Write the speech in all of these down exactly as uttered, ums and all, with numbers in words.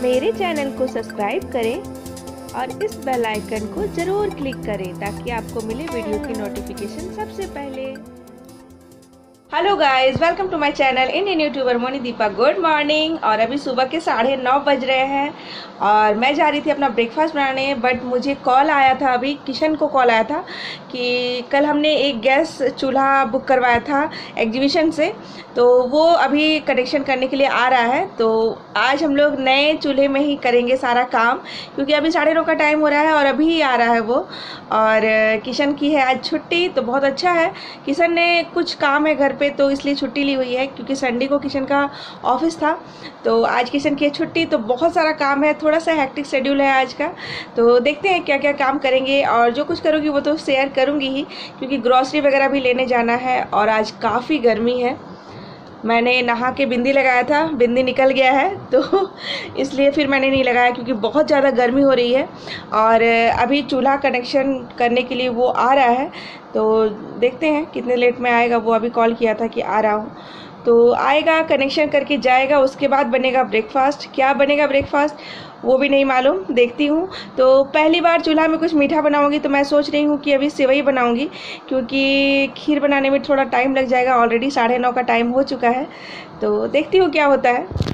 मेरे चैनल को सब्सक्राइब करें और इस बेल आइकन को ज़रूर क्लिक करें ताकि आपको मिले वीडियो की नोटिफिकेशन सबसे पहले। Hello guys, welcome to my channel Indian YouTuber Moni Deepa. Good morning. और अभी सुबह के साढ़े नौ बज रहे हैं और मैं जा रही थी अपना ब्रेकफास्ट बनाने, बट मुझे कॉल आया था, अभी किशन को कॉल आया था कि कल हमने एक गैस चूल्हा बुक करवाया था एग्जीबिशन से, तो वो अभी कनेक्शन करने के लिए आ रहा है। तो आज हम लोग नए चूल्हे में ही करेंगे सारा काम, क्योंकि अभी साढ़े नौ का टाइम हो रहा है और अभी ही आ रहा है वो। और किशन की है आज छुट्टी, तो बहुत अच्छा है। किशन ने कुछ काम है घर पे, तो इसलिए छुट्टी ली हुई है, क्योंकि संडे को किशन का ऑफिस था। तो आज किशन की है छुट्टी, तो बहुत सारा काम है, थोड़ा सा हेक्टिक शेड्यूल है आज का। तो देखते हैं क्या क्या काम करेंगे, और जो कुछ करूँगी वो तो शेयर करूँगी ही, क्योंकि ग्रॉसरी वगैरह भी लेने जाना है और आज काफ़ी गर्मी है। मैंने नहा के बिंदी लगाया था, बिंदी निकल गया है, तो इसलिए फिर मैंने नहीं लगाया, क्योंकि बहुत ज़्यादा गर्मी हो रही है। और अभी चूल्हा कनेक्शन करने के लिए वो आ रहा है, तो देखते हैं कितने लेट में आएगा। वो अभी कॉल किया था कि आ रहा हूँ, तो आएगा, कनेक्शन करके जाएगा, उसके बाद बनेगा ब्रेकफास्ट। क्या बनेगा ब्रेकफास्ट वो भी नहीं मालूम, देखती हूँ। तो पहली बार चूल्हा में कुछ मीठा बनाऊँगी, तो मैं सोच रही हूँ कि अभी सेवई बनाऊँगी, क्योंकि खीर बनाने में थोड़ा टाइम लग जाएगा। ऑलरेडी साढ़े नौ का टाइम हो चुका है, तो देखती हूँ क्या होता है।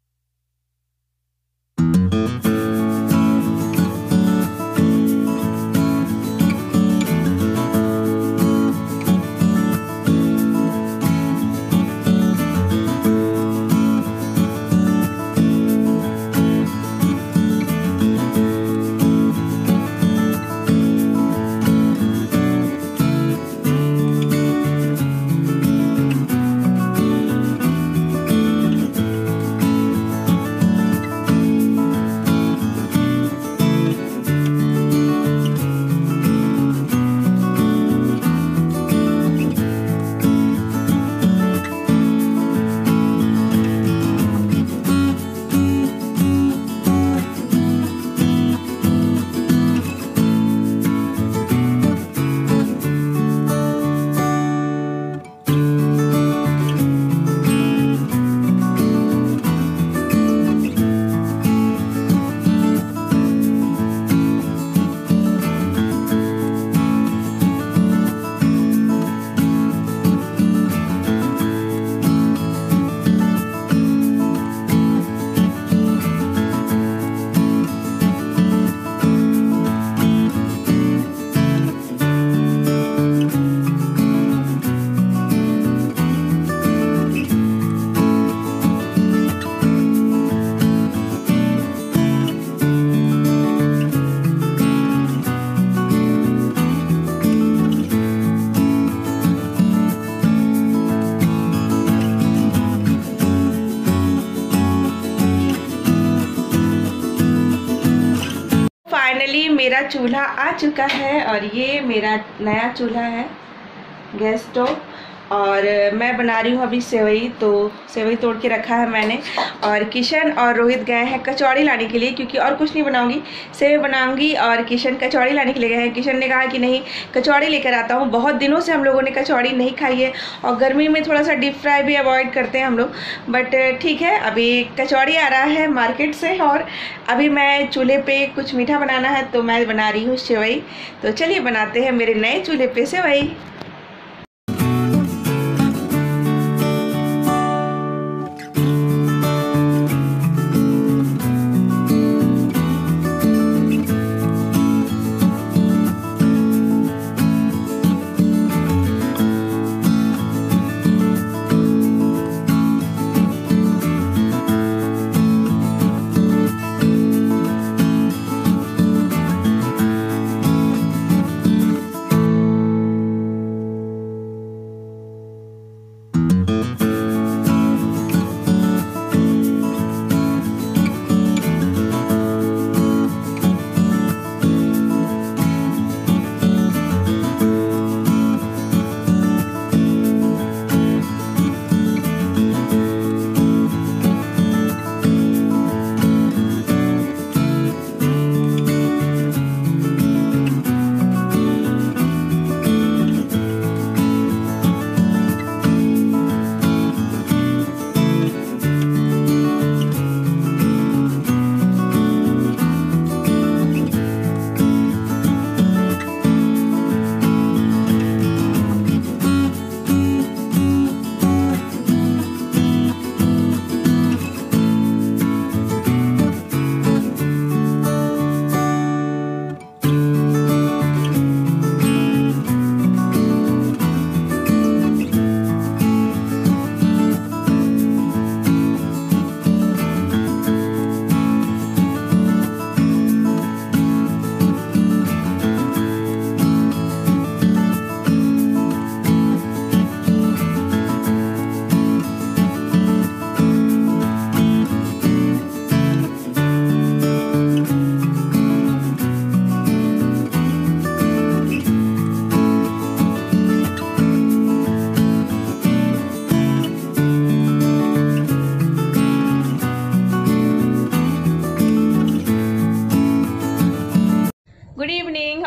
फाइनली मेरा चूल्हा आ चुका है और ये मेरा नया चूल्हा है गैस स्टोव। और मैं बना रही हूँ अभी सेवई, तो सेवई तोड़ के रखा है मैंने। और किशन और रोहित गए हैं कचौड़ी लाने के लिए, क्योंकि और कुछ नहीं बनाऊंगी, सेवई बनाऊंगी। और किशन कचौड़ी लाने के लिए गए हैं। किशन ने कहा कि नहीं, कचौड़ी लेकर आता हूँ। बहुत दिनों से हम लोगों ने कचौड़ी नहीं खाई है, और गर्मी में थोड़ा सा डीप फ्राई भी अवॉइड करते हैं हम लोग, बट ठीक है। अभी कचौड़ी आ रहा है मार्केट से, और अभी मैं चूल्हे पर कुछ मीठा बनाना है, तो मैं बना रही हूँ सेवई। तो चलिए बनाते हैं मेरे नए चूल्हे पर सेवई।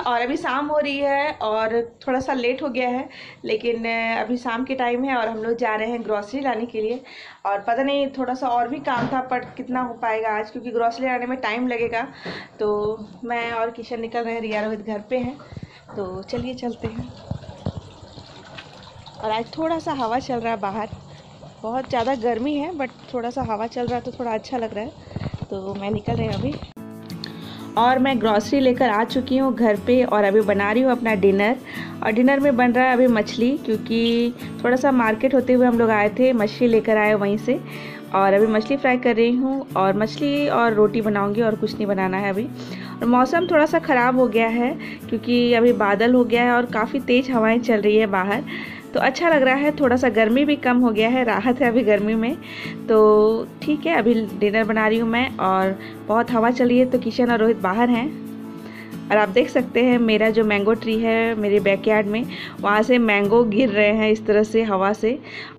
और अभी शाम हो रही है और थोड़ा सा लेट हो गया है, लेकिन अभी शाम के टाइम है और हम लोग जा रहे हैं ग्रॉसरी लाने के लिए। और पता नहीं थोड़ा सा और भी काम था, पर कितना हो पाएगा आज, क्योंकि ग्रॉसरी लाने में टाइम लगेगा। तो मैं और किशन निकल रहे हैं, रिया रोहित घर पे हैं, तो चलिए चलते हैं। और आज थोड़ा सा हवा चल रहा है बाहर, बहुत ज़्यादा गर्मी है बट थोड़ा सा हवा चल रहा है तो थोड़ा अच्छा लग रहा है। तो मैं निकल रही हूँ अभी, और मैं ग्रॉसरी लेकर आ चुकी हूँ घर पे और अभी बना रही हूँ अपना डिनर। और डिनर में बन रहा है अभी मछली, क्योंकि थोड़ा सा मार्केट होते हुए हम लोग आए थे, मछली लेकर आए वहीं से। और अभी मछली फ्राई कर रही हूँ और मछली और रोटी बनाऊँगी, और कुछ नहीं बनाना है अभी। और मौसम थोड़ा सा ख़राब हो गया है क्योंकि अभी बादल हो गया है और काफ़ी तेज़ हवाएं चल रही है बाहर, तो अच्छा लग रहा है। थोड़ा सा गर्मी भी कम हो गया है, राहत है अभी गर्मी में। तो ठीक है, अभी डिनर बना रही हूँ मैं, और बहुत हवा चल रही है तो किशन और रोहित बाहर हैं। और आप देख सकते हैं मेरा जो मैंगो ट्री है मेरे बैकयार्ड में, वहाँ से मैंगो गिर रहे हैं इस तरह से हवा से।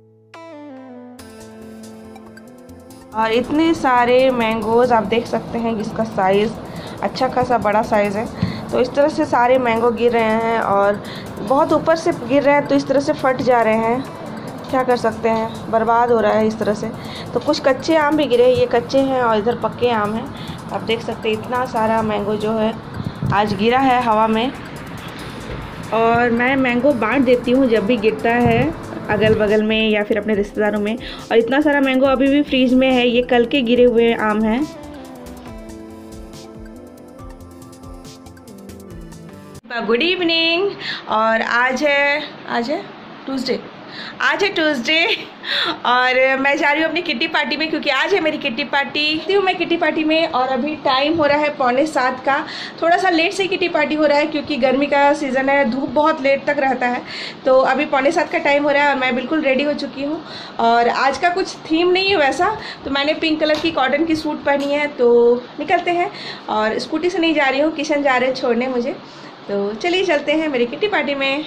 और इतने सारे मैंगोज़ आप देख सकते हैं, जिसका साइज़ अच्छा खासा बड़ा साइज़ है। तो इस तरह से सारे मैंगो गिर रहे हैं और बहुत ऊपर से गिर रहे हैं, तो इस तरह से फट जा रहे हैं। क्या कर सकते हैं, बर्बाद हो रहा है इस तरह से। तो कुछ कच्चे आम भी गिरे, ये कच्चे हैं और इधर पक्के आम हैं। आप देख सकते हैं इतना सारा मैंगो जो है आज गिरा है हवा में। और मैं मैंगो बांट देती हूँ जब भी गिरता है अगल बगल में या फिर अपने रिश्तेदारों में। और इतना सारा मैंगो अभी भी फ्रीज में है, ये कल के गिरे हुए आम हैं। Good evening. और आज है आज है ट्यूसडे आज है ट्यूसडे और मैं जा रही हूँ अपनी किट्टी पार्टी में, क्योंकि आज है मेरी किट्टी पार्टी हूँ मैं किट्टी पार्टी में। और अभी टाइम हो रहा है पौने सात का। थोड़ा सा लेट से किट्टी पार्टी हो रहा है क्योंकि गर्मी का सीज़न है, धूप बहुत लेट तक रहता है। तो अभी पौने सात का टाइम हो रहा है और मैं बिल्कुल रेडी हो चुकी हूँ। और आज का कुछ थीम नहीं है वैसा, तो मैंने पिंक कलर की कॉटन की सूट पहनी है। तो निकलते हैं, और स्कूटी से नहीं जा रही हूँ, किशन जा रहे हैं छोड़ने मुझे। तो चलिए चलते हैं मेरी किट्टी पार्टी में।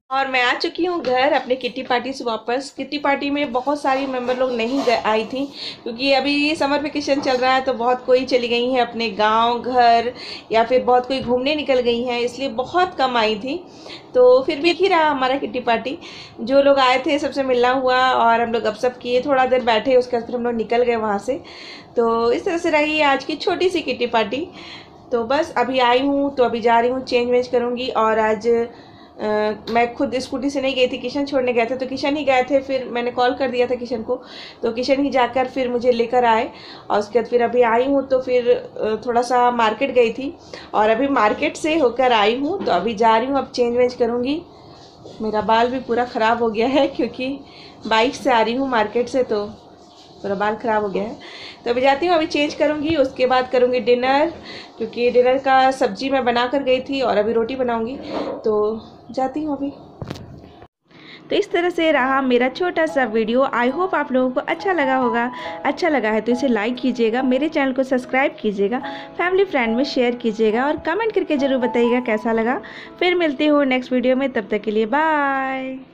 और मैं आ चुकी हूँ घर अपने किट्टी पार्टी से वापस। किट्टी पार्टी में बहुत सारी मेंबर लोग नहीं आई थी क्योंकि अभी समर वेकेशन चल रहा है, तो बहुत कोई चली गई हैं अपने गांव घर, या फिर बहुत कोई घूमने निकल गई हैं, इसलिए बहुत कम आई थी। तो फिर भी ही रहा हमारा किट्टी पार्टी। जो लोग आए थे सबसे मिलना हुआ और हम लोग गपशप किए, थोड़ा देर बैठे, उसके बाद फिर हम लोग निकल गए वहाँ से। तो इस तरह से रही आज की छोटी सी किट्टी पार्टी। तो बस अभी आई हूँ, तो अभी जा रही हूँ, चेंज वेंज करूँगी। और आज Uh, मैं खुद स्कूटी से नहीं गई थी, किशन छोड़ने गए थे, तो किशन ही गए थे। फिर मैंने कॉल कर दिया था किशन को, तो किशन ही जाकर फिर मुझे लेकर आए। और उसके बाद फिर अभी आई हूँ, तो फिर थोड़ा सा मार्केट गई थी और अभी मार्केट से होकर आई हूँ। तो अभी जा रही हूँ, अब चेंज वेंज करूँगी। मेरा बाल भी पूरा ख़राब हो गया है क्योंकि बाइक से आ रही हूँ मार्केट से, तो पूरा बाल ख़राब हो गया है। तो अभी जाती हूँ, अभी चेंज करूँगी, उसके बाद करूँगी डिनर, क्योंकि डिनर का सब्जी मैं बना कर गई थी और अभी रोटी बनाऊँगी। तो जाती हूँ अभी। तो इस तरह से रहा मेरा छोटा सा वीडियो। आई होप आप लोगों को अच्छा लगा होगा। अच्छा लगा है तो इसे लाइक कीजिएगा, मेरे चैनल को सब्सक्राइब कीजिएगा, फैमिली फ्रेंड में शेयर कीजिएगा और कमेंट करके ज़रूर बताइएगा कैसा लगा। फिर मिलती हूँ नेक्स्ट वीडियो में, तब तक के लिए बाय।